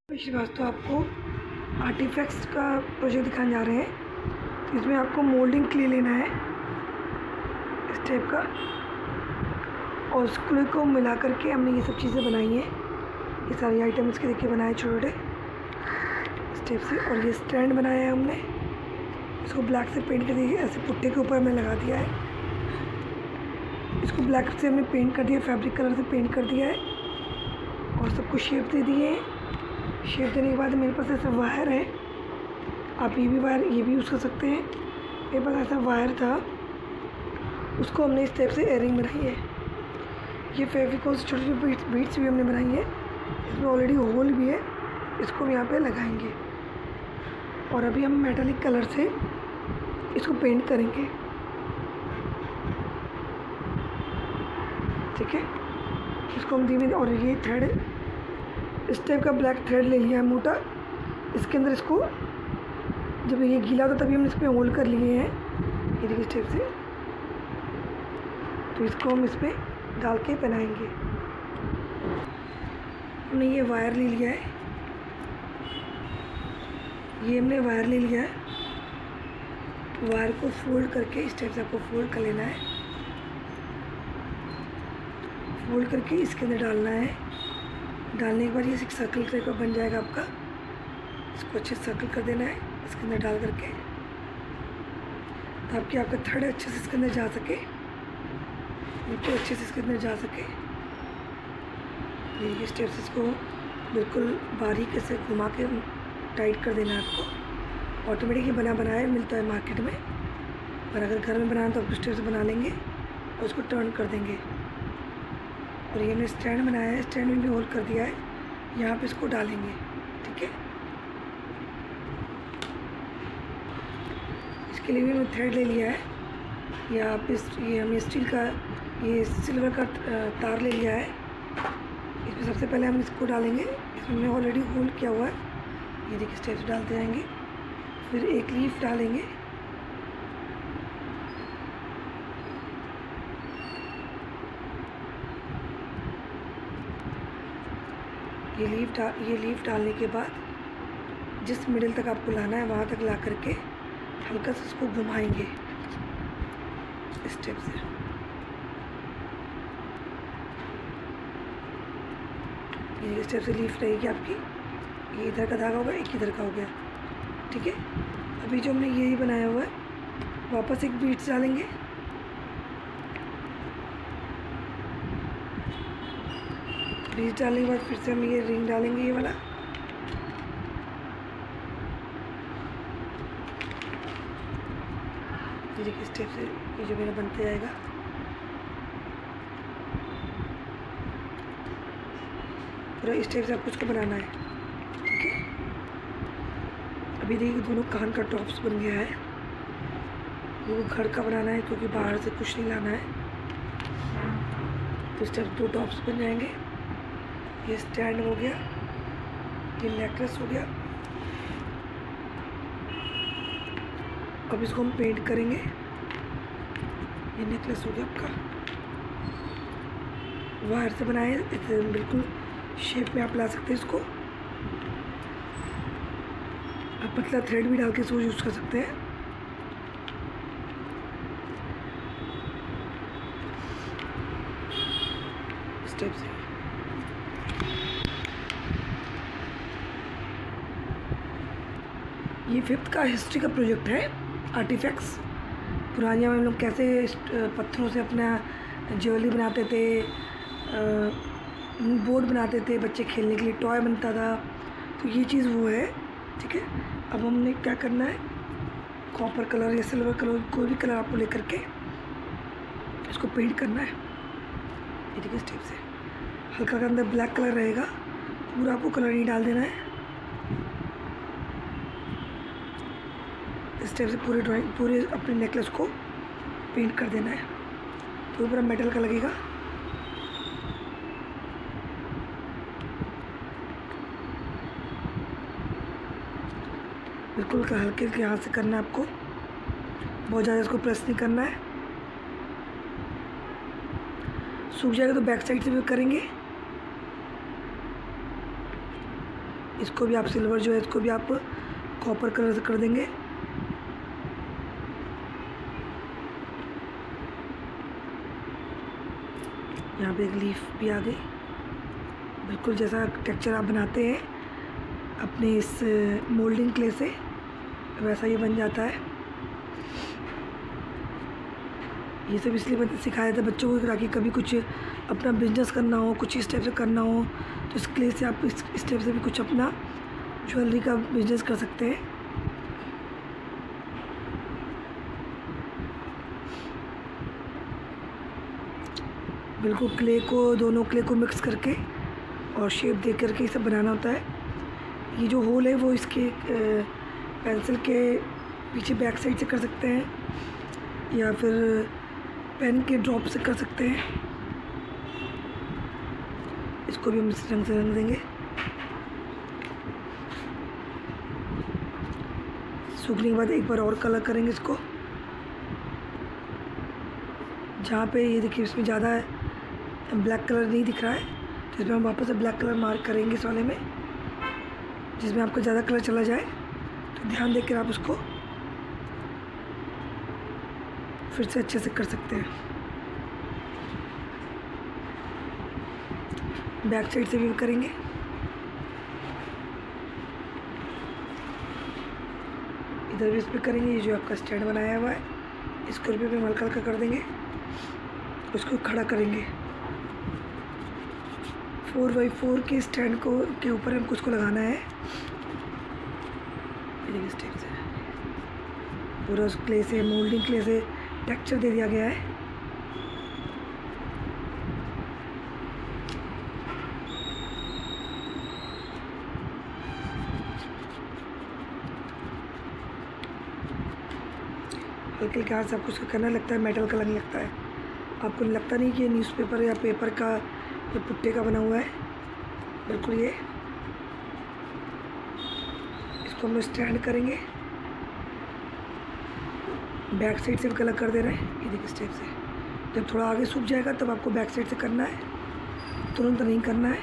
श्रीवास्तव आपको आर्टिफैक्ट्स का प्रोजेक्ट दिखाने जा रहे हैं। तो इसमें आपको मोल्डिंग क्ले लेना है इस टाइप का, और उस क्ले को मिला करके हमने ये सब चीज़ें बनाई हैं। ये सारी आइटम इसके देखिए बनाए छोटे इस टाइप से। और ये स्टैंड बनाया है हमने, इसको ब्लैक से पेंट कर दिया, ऐसे पुट्टे के ऊपर हमने लगा दिया है। इसको ब्लैक से हमने पेंट कर दिया, फैब्रिक कलर से पेंट कर दिया है और सबको शेप दे दिए हैं। शेप देने के बाद मेरे पास ऐसा वायर है, आप ये भी वायर ये भी यूज़ कर सकते हैं। मेरे पास ऐसा वायर था, उसको हमने इस टाइप से एयरिंग बनाई है। ये फेविकोल से छोटी छोटी बीट्स भी हमने बनाई है, इसमें ऑलरेडी होल भी है, इसको हम यहाँ पे लगाएंगे। और अभी हम मेटालिक कलर से इसको पेंट करेंगे, ठीक है। इसको हम धीमे, और ये थ्रेड इस टाइप का ब्लैक थ्रेड ले लिया है मोटा, इसके अंदर इसको जब ये गीला था तभी हमने इस पर होल्ड कर लिए हैं, ये देखिए इस टाइप से। तो इसको हम इस पर डाल के पहनाएंगे। हमने ये वायर ले लिया है, ये हमने वायर ले लिया है। वायर को फोल्ड करके इस टाइप से आपको फोल्ड कर लेना है, फोल्ड करके इसके अंदर डालना है। डालने के बाद ये एक सर्कल टाइप का बन जाएगा आपका, इसको अच्छे से सर्कल कर देना है इसके अंदर डाल करके, ताकि आपका थ्रेड अच्छे से इसके अंदर जा सके, नीचे अच्छे से इसके अंदर जा सके। ये स्टेप से इसको बिल्कुल बारीक से घुमा के टाइट कर देना है आपको। ऑटोमेटिक ही बना बनाया मिलता है मार्केट में, पर अगर घर में बनाना तो आप स्टेप से बना लेंगे और उसको टर्न कर देंगे। और ये हमने स्टैंड बनाया है, स्टैंड में भी होल्ड कर दिया है, यहाँ पे इसको डालेंगे, ठीक है। इसके लिए भी हमने थ्रेड ले लिया है, या ये हमने स्टील का ये सिल्वर का तार ले लिया है। इसमें सबसे पहले हम इसको डालेंगे, इसमें हमने ऑलरेडी होल्ड किया हुआ है, ये देखिए स्टेप से डालते जाएंगे। फिर एक लीफ डालेंगे, ये लीफ डालने के बाद जिस मिडिल तक आपको लाना है वहाँ तक ला करके हल्का से उसको घुमाएंगे इस स्टेप से। ये स्टेप से लीफ रहेगी आपकी, ये इधर का धागा होगा, एक इधर का हो गया, ठीक है। अभी जो हमने यही बनाया हुआ है, वापस एक बीट्स डालेंगे, बीज डालने के बाद फिर से हम ये रिंग डालेंगे, ये वाला। देखिए स्टेप से ये जो मेरा बनते जाएगा। पूरा इस टाइप से आपको उसको बनाना है, ठीक है। अभी देखिए दोनों कान का टॉप्स बन गया है। वो घर का बनाना है क्योंकि बाहर से कुछ नहीं लाना है, तो इस टाइप दो टॉप्स बन जाएंगे। ये स्टैंड हो गया, ये नेकलेस हो गया। अब इसको हम पेंट करेंगे, ये नेकलेस हो गया आपका, वायर से बनाए, बिल्कुल शेप में आप ला सकते हैं इसको। आप पतला थ्रेड भी डाल के इसको यूज़ कर सकते हैं। स्टेप से ये 5th का हिस्ट्री का प्रोजेक्ट है आर्टिफैक्ट्स। पुराने में हम लोग कैसे पत्थरों से अपना ज्वेलरी बनाते थे, बोर्ड बनाते थे, बच्चे खेलने के लिए टॉय बनता था, तो ये चीज़ वो है, ठीक है। अब हमने क्या करना है, कॉपर कलर या सिल्वर कलर, कोई भी कलर आपको लेकर के इसको पेंट करना है। ये देखिए स्टेप से हल्का के अंदर ब्लैक कलर रहेगा, पूरा आपको कलर नहीं डाल देना है। इस टाइप से पूरे अपने नेकलेस को पेंट कर देना है, तो पूरा मेटल का लगेगा। बिल्कुल हल्के के हाथ से करना है आपको, बहुत ज़्यादा इसको प्रेस नहीं करना है। सूख जाएगा तो बैक साइड से भी करेंगे। इसको भी आप सिल्वर जो है इसको भी आप कॉपर कलर से कर देंगे। यहाँ पे एक लीफ भी आ गई, बिल्कुल जैसा टेक्सचर आप बनाते हैं अपने इस मोल्डिंग क्ले से वैसा ये बन जाता है। ये सब इसलिए मैंने सिखाया था बच्चों को ताकि कभी कुछ अपना बिजनेस करना हो, कुछ इस टाइप से करना हो तो इस क्ले से आप इस टाइप से भी कुछ अपना ज्वेलरी का बिजनेस कर सकते हैं। बिल्कुल क्ले को, दोनों क्ले को मिक्स करके और शेप दे करके ये सब बनाना होता है। ये जो होल है वो इसके पेंसिल के पीछे बैक साइड से कर सकते हैं या फिर पेन के ड्रॉप से कर सकते हैं। इसको भी हम इस रंग से रंग देंगे। सूखने के बाद एक बार और कलर करेंगे इसको। जहाँ पे ये देखिए इसमें ज़्यादा ब्लैक कलर नहीं दिख रहा है तो इसमें हम वापस से ब्लैक कलर मार्क करेंगे इस वाले में। जिसमें आपका ज़्यादा कलर चला जाए तो ध्यान देकर आप उसको फिर से अच्छे से कर सकते हैं। बैक साइड से भी करेंगे। इधर भी इस पर करेंगे। ये जो आपका स्टैंड बनाया हुआ है इसको भी हम हल्का हल्का कर देंगे, उसको खड़ा करेंगे। 4x4 के स्टैंड को के ऊपर हमको उसको लगाना है। इस टाइप से पूरा उस क्ले से, मोल्डिंग क्ले से टेक्सचर दे दिया गया है। हल्के हल्के हाथ से आपको उसका करना लगता है, मेटल का लगने लगता है। आपको लगता नहीं कि ये न्यूज़पेपर या पेपर का या पुट्टे का बना हुआ है, बिल्कुल ये। इसको हम स्टैंड करेंगे। बैक साइड से भी कलर कर दे रहे हैं। ये देखिए इस टाइप से। जब थोड़ा आगे सूख जाएगा तब आपको बैक साइड से करना है, तुरंत नहीं करना है।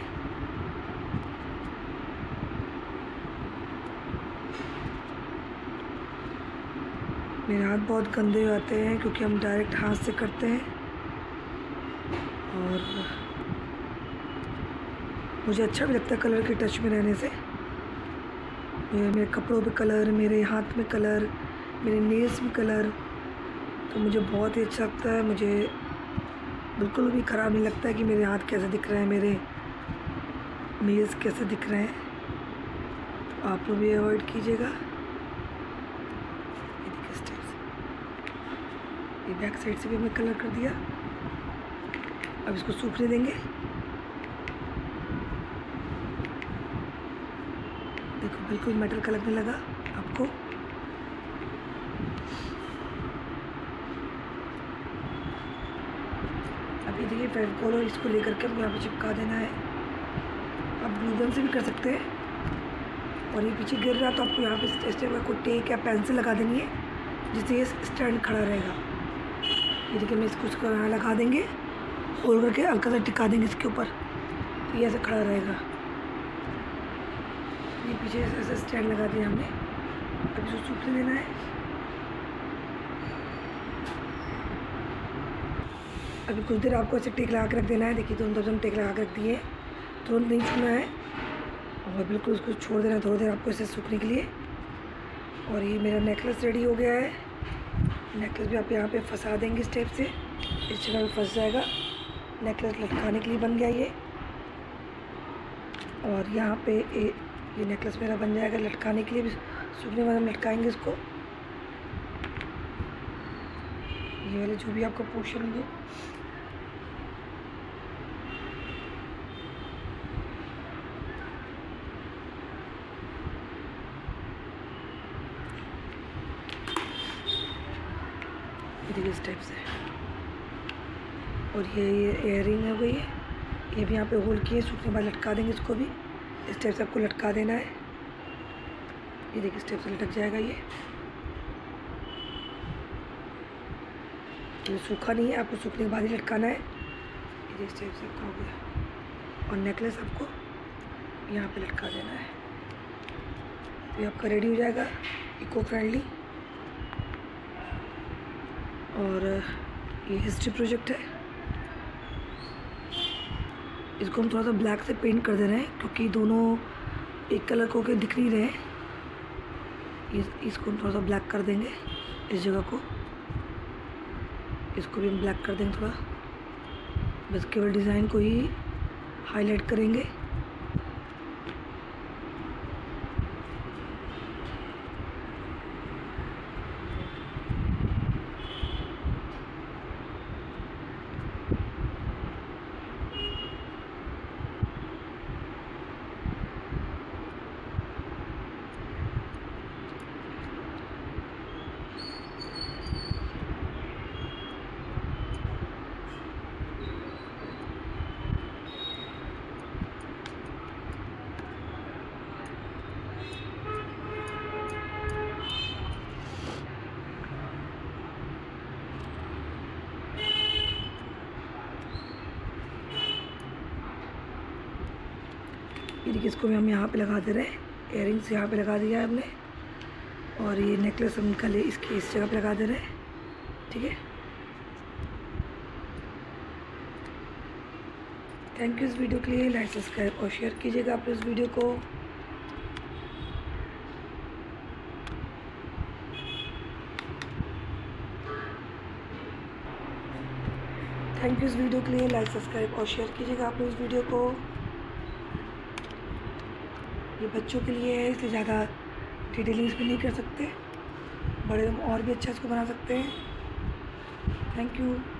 मेरे हाथ बहुत गंदे हो जाते हैं क्योंकि हम डायरेक्ट हाथ से करते हैं और मुझे अच्छा भी लगता है कलर के टच में रहने से। मेरे कपड़ों पे कलर, मेरे हाथ में कलर, मेरे नेल्स में कलर, तो मुझे बहुत ही अच्छा लगता है। मुझे बिल्कुल भी ख़राब नहीं लगता है कि मेरे हाथ कैसे दिख रहे हैं, मेरे नेल्स कैसे दिख रहे हैं। तो आप लोग भी अवॉइड कीजिएगा। ये बैक साइड से भी हमने कलर कर दिया। अब इसको सूखने देंगे। देखो बिल्कुल मेटल का लगने लगा आपको। अब ये देखिए फेविकोल और इसको लेकर के यहाँ पे चिपका देना है। आप ग्लू गन से भी कर सकते हैं। और ये पीछे गिर रहा तो आपको यहाँ पे इस टाइप का कोई टेक या पेंसिल लगा देनी है जिससे ये स्टैंड खड़ा रहेगा। ये देखिए मैं इसको यहाँ लगा देंगे, होल करके हल्का सा टिका देंगे इसके ऊपर, तो ये ऐसे खड़ा रहेगा। ये पीछे ऐसे स्टैंड लगा दिया हमने। अब इसको सूखने देना है। अभी कुछ देर आपको ऐसे टेक लगा के रख देना है। देखिए दोनों तरफ हम टेक लगा के रख दिए, तुरंत नहीं छूना है और बिल्कुल उसको छोड़ देना है थोड़ी देर आपको इसे सूखने के लिए। और ये मेरा नेकलेस रेडी हो गया है। नेकलेस भी आप यहाँ पे फंसा देंगे इस टाइप से, इस जगह पे फंस जाएगा। नेकलेस लटकाने के लिए बन गया ये। और यहाँ पे ये नेकलेस मेरा बन जाएगा लटकाने के लिए भी। सूखने बाद हम लटकाएंगे इसको। ये वाले जो भी आपका पोर्शन है देखिए इस टाइप से। और ये इयररिंग हो गई है। ये भी यहाँ पे होल्ड किए, सूखने बाद लटका देंगे इसको भी। इस टाइप से आपको लटका देना है। ये देखिए इस टाइप से लटक जाएगा ये सूखा नहीं है, आपको सूखने के बाद ही लटकाना है। ये इस टाइप से आपका हो गया। और नेकलेस आपको यहाँ पे लटका देना है। ये आपका रेडी हो जाएगा, इको फ्रेंडली। और ये हिस्ट्री प्रोजेक्ट है, इसको हम थोड़ा सा ब्लैक से पेंट कर दे रहे हैं क्योंकि दोनों एक कलर को के दिख नहीं रहे। इसको हम थोड़ा सा ब्लैक कर देंगे, इस जगह को, इसको भी हम ब्लैक कर देंगे थोड़ा, बस केवल डिज़ाइन को ही हाईलाइट करेंगे। ये देखिए, इसको भी हम यहाँ पे लगा दे रहे हैं, इयररिंग्स यहाँ पे लगा दिया है हमने, और ये नेकलेस हम निकाले इसके इस जगह पे लगा दे रहे हैं। ठीक है, थैंक यू इस वीडियो के लिए। लाइक सब्सक्राइब और शेयर कीजिएगा आप इस वीडियो को। थैंक यू इस वीडियो के लिए, लाइक सब्सक्राइब और शेयर कीजिएगा आप इस वीडियो को। ये बच्चों के लिए है, इसलिए ज़्यादा डिटेलिंग्स भी नहीं कर सकते, बड़े हम और भी अच्छा इसको बना सकते हैं। Thank you.